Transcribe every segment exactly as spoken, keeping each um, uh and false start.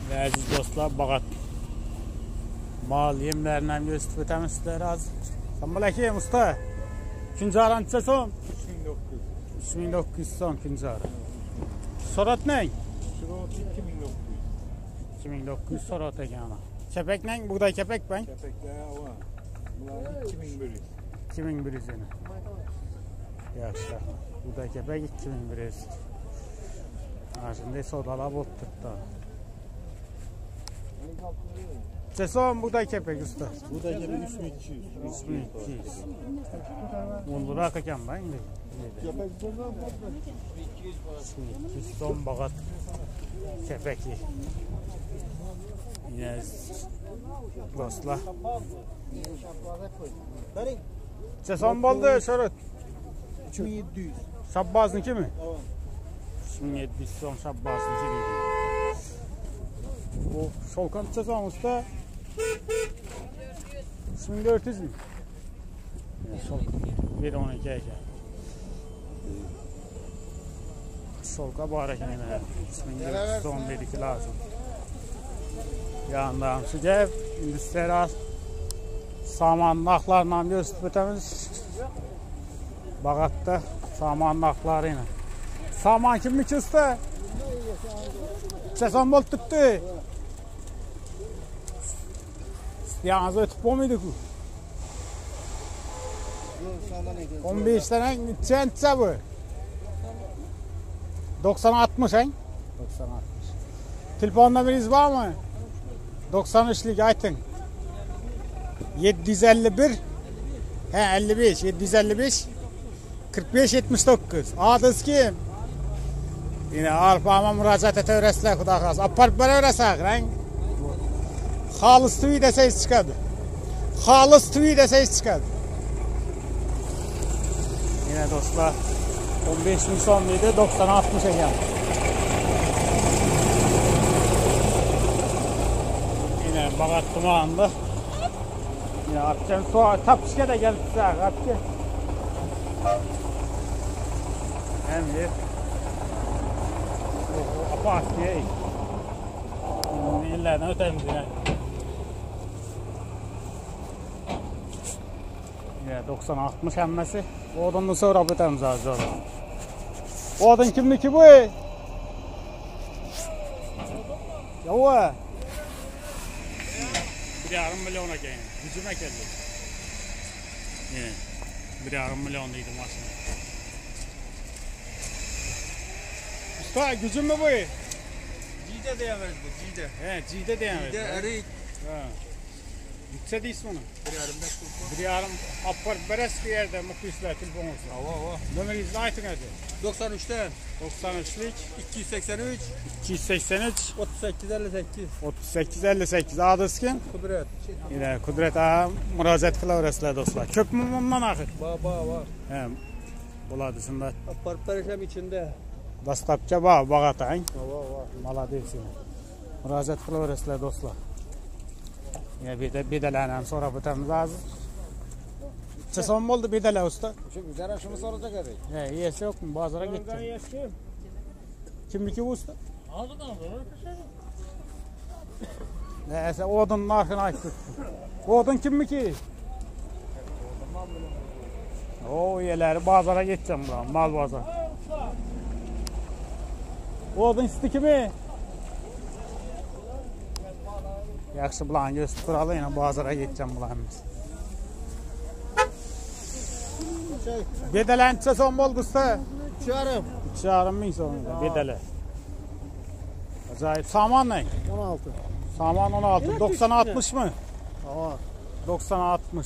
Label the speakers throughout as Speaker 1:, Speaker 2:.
Speaker 1: Aziz dostlar, bağat mal yemlerinden gösterip ötemiz sizlere az. Sen bilekiyim usta. Üçüncü aran neçe son? üç bin dokuz yüz son üçüncü aran. Sorat ne?
Speaker 2: Sorat iki bin dokuz yüz.
Speaker 1: iki bin dokuz yüz sorat ekan ana. Kepek ne? Buğday kepek ben.
Speaker 2: Kepekler var. Bunlar iki bin bir yüz.
Speaker 1: iki bin bir yüz yani. Yaxşı. Buğday kepek iki bin bir yüz. Şimdi sodalab o'ttirdi. Çeson buğday kepek usta.
Speaker 2: Buğday kepek üç bin iki yüz.
Speaker 1: üç bin iki yüz. Onlara kaçam ben de.
Speaker 2: Kepek buradan
Speaker 1: üç bin iki yüz son bağat kepekli. Yine dostlar. Çeson boldu şorut.
Speaker 2: üç bin yedi yüz.
Speaker 1: Şabbazınki mi?
Speaker 2: Evet.
Speaker 1: üç bin yedi yüz son şabbazınki dedi. O şolkan çeson usta. üç bin dört yüz mü? Şolkan. bir on iki eken. Şolka bu hareketine üç bin dört yüz on dedik lazım. Yandan şu cev indüstriyel saman naklarla gösterip ötemiz. Bağatta saman naklarıyla. Saman kim ki usta? Çeson bol tuttu. Yalnız ötüp o muydu bu? on beş tane neçe bu? doksan altmış he? doksan altmış. Telefonda biriniz var mı? doksan üçlük aytın. yedi yüz elli bir he elli beş yedi yüz elli beş kırk beş yetmiş dokuz. Adınız kim? Yine arpama müracaat et öğresler kuda kalsın. Aparıp bana öğresek lan. Halis tüyü deseyiz çıkadı. Halis tüyü deseyiz çıkadı. Yine dostlar on beş bin son muydu? doksan altmış eken. Yine bağat kumağında. Yine akşam soğuk tapışka da geldi size akşam. Hem bir apa diye. İllerden ötemiz yine. Yine doksan altmış emmesi. Odandan sonra ötemiz az sonra. Odan kimdeki bu? Yava. Bir yarım milyona geldi. Gücüme geldi. Yine bir yarım milyon deydi maşın. Usta gücün mü bu?
Speaker 2: Cide diyemez bu, cide.
Speaker 1: He cide diyemez.
Speaker 2: Cide erik.
Speaker 1: Ha. Yüksek değilsin onu.
Speaker 2: Bir yarımda kurban.
Speaker 1: Bir yarım apar beres bir yerde muhlisler telefon olsun.
Speaker 2: Hava hava.
Speaker 1: Numarayı aytın hadi.
Speaker 2: doksan üçten.
Speaker 1: doksan üçlük.
Speaker 2: iki yüz seksen üç.
Speaker 1: iki yüz seksen üç.
Speaker 2: otuz sekiz elli sekiz.
Speaker 1: otuz sekiz elli sekiz. Adınız kim?
Speaker 2: Kudret.
Speaker 1: Yine Kudret ağa müracaat kılaverasizlar dostlar. Köp mü bundan axır?
Speaker 2: Bağ bağ var.
Speaker 1: He. Buladı şimdi.
Speaker 2: Aparıp perişem içinde.
Speaker 1: Dastlabki bağ bağat ayın.
Speaker 2: Hava var.
Speaker 1: Malades yine. Müracaat kılaverasizlar dostlar. Yine bir de bedelerden sonra bitemiz az. Çeson oldu bedele usta.
Speaker 2: Şu güzel aşımı soracak erik.
Speaker 1: He, iyisi yok mu? Bazara gideceğim. Kimdeki bu usta?
Speaker 2: Aldın aldın.
Speaker 1: Neyse odunun arkına açtık. Odun kim ki? O yeleri bazara gideceğim buradan. Mal bazar. Odun isti kimi? Yaxşı bulan gösterip duralım yine bazara gideceğim bulan biz. Bedelen neçe son oldu usta?
Speaker 2: üç yarım.
Speaker 1: üç yarım bin sonunda bedele. Acayip. Saman ne?
Speaker 2: on altı.
Speaker 1: Saman on altı. doksan altmış mı?
Speaker 2: Hava.
Speaker 1: doksan altmış.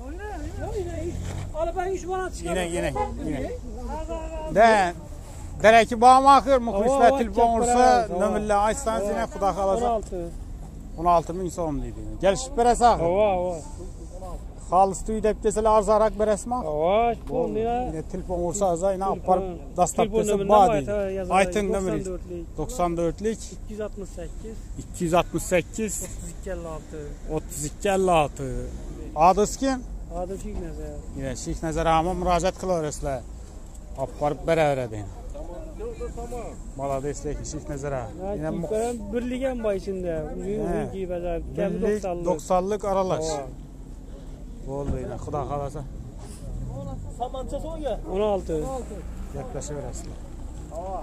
Speaker 1: Yine yine yine. De. Dereki bağımı akır mı? Kuşlar telefon olursa nömürle açsanız yine kuda kalacak. on altı bin son dedi. Gel şüpheresi akır.
Speaker 3: Hava hava.
Speaker 1: Halis tüy dep keseler arzarak beresmi akır.
Speaker 3: Hava. Bu
Speaker 1: Yine telefon olursa azay yine aparıp dastap
Speaker 3: Telefon
Speaker 1: kese
Speaker 3: nömrü
Speaker 1: bağ
Speaker 3: ne
Speaker 1: dedi.
Speaker 3: var?
Speaker 1: Aytın nömrü.
Speaker 3: doksan dörtlük.
Speaker 1: doksan dörtlük.
Speaker 3: iki yüz altmış sekiz.
Speaker 1: iki yüz altmış sekiz.
Speaker 3: otuz iki elli altı.
Speaker 1: otuz iki elli altı. Adınız kim?
Speaker 3: Adı Şeyh Nəzər.
Speaker 1: Yine Şeyh Nəzər ağama müracaat kılaverasizlar. Aparıp beraber deyin.
Speaker 2: tamam.
Speaker 1: Maladeslik çift nezara.
Speaker 3: Ha,
Speaker 1: Yine mu-
Speaker 3: çiftlerin birliğen var içinde. Uzun
Speaker 1: He.
Speaker 3: uzun giybeler. Kendi
Speaker 1: birlik
Speaker 3: doksanlık.
Speaker 1: doksanlık aralaş.
Speaker 3: Ova.
Speaker 1: Oldu yine. Xuda kalasa
Speaker 2: Samanca son ya.
Speaker 3: on altı.
Speaker 1: yaklaşıverasizlar.
Speaker 2: Ava.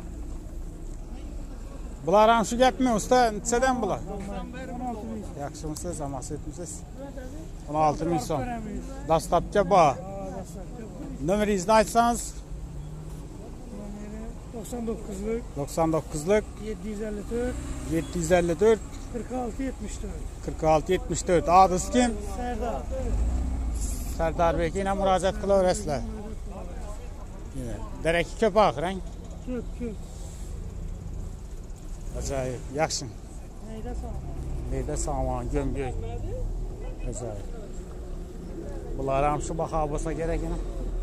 Speaker 1: Bular ham shu gapmi usta? Nechadan bular? Yaxshimisiz, amas etmisiz? o'n olti ming so'm. Dastlabki bor. Nomeringizni aytsangiz?
Speaker 3: doksan dokuzluk.
Speaker 1: doksan dokuzlik
Speaker 3: yedi yüz elli dört.
Speaker 1: yetti yuz ellik to'rt
Speaker 3: kırk altı yetmiş dört.
Speaker 1: qirq olti yetmish to'rt. Adres kim?
Speaker 3: Serdar.
Speaker 1: Sardar Beyga yana murojaat qilaverasizlar. Daraki ko'p oxirang.
Speaker 3: Köp köp.
Speaker 1: Ajoyib, yaxshi.
Speaker 3: Neyde sağ?
Speaker 1: Neyda saman, gömgök. Ajoyib. Bular ham shu baho bo'lsa kerak edi.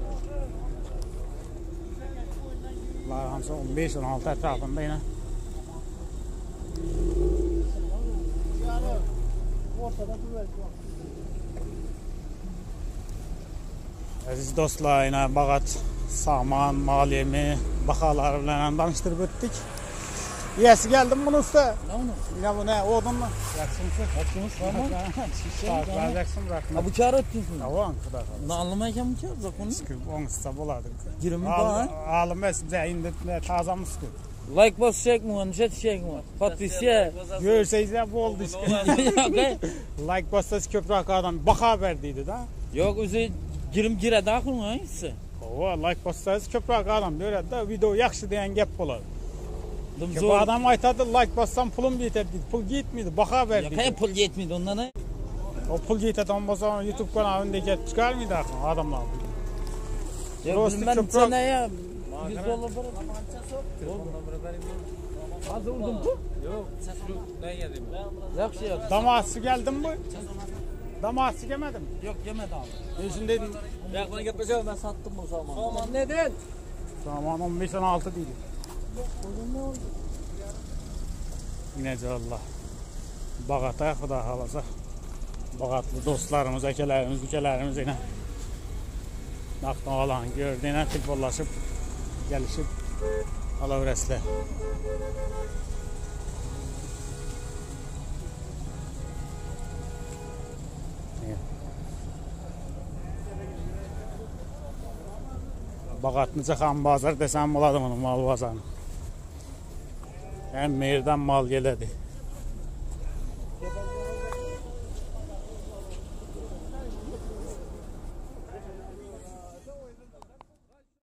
Speaker 1: Bular ham o'n besh o'n olti atrofida yana.
Speaker 3: Ortada duvar var.
Speaker 1: Aziz do'stlar, yana bag'at saman, maliyemi, baholari bilan tanishtirib o'tdik. Yesi geldim bunu usta. Ne bu ne? Odun mu? Yaksımsın.
Speaker 4: Hakkımız tamam.
Speaker 1: Yaksın bırakma.
Speaker 4: Ha bu kâr ettinsin.
Speaker 1: Tamam kadar.
Speaker 4: Ne anlamayken bu kâr zakonu?
Speaker 1: Sıkı on kısa buladı.
Speaker 4: Girimi var.
Speaker 1: Alım es bize indi ne taze mısın?
Speaker 4: Like basacak mı? Nişet çek mi? Patricia.
Speaker 1: Görseyiz ya bu oldu işte.
Speaker 4: Okay.
Speaker 1: Like bastas köprü adam baka verdiydi da.
Speaker 4: Yok özü girim gire dahil mi hangisi?
Speaker 1: O like bastas köprü adam diyor da video yaxşı diyen gap buladı. Bu
Speaker 4: Zor.
Speaker 1: adam aytadı like bassam pulum yeter dedi. Pul gitmedi baka
Speaker 4: Ya
Speaker 1: verdi.
Speaker 4: kaya pul yetmedi ondan ne?
Speaker 1: O pul yeter olmasa YouTube kanalındaki çıkar mıydı adamlar?
Speaker 4: Ya
Speaker 1: Rosti
Speaker 4: bilmem
Speaker 1: çöprek.
Speaker 4: sana ya. yüz dolar para. Hazır vurdun bu?
Speaker 5: Yok, şu ne yedim?
Speaker 4: Yakşı yak.
Speaker 1: Daması geldin mi? Daması gelmedin mi?
Speaker 4: Yok yemedi abi.
Speaker 1: Ben şimdi dedim.
Speaker 5: Ya bana yapacağım ben sattım bu zaman.
Speaker 4: Aman neden?
Speaker 1: Tamam on beş on altı değil. Nece Allah. Bağata Xuda halasa. Bağatlı dostlarımız, ekelerimiz, bükelerimiz yine. Naktan alan gördüğüne telefonlaşıp gelişip alaverəsilər. Bağatlıca xan bazar desem buladım onun mal bazarını. Hem meyirden mal geledi.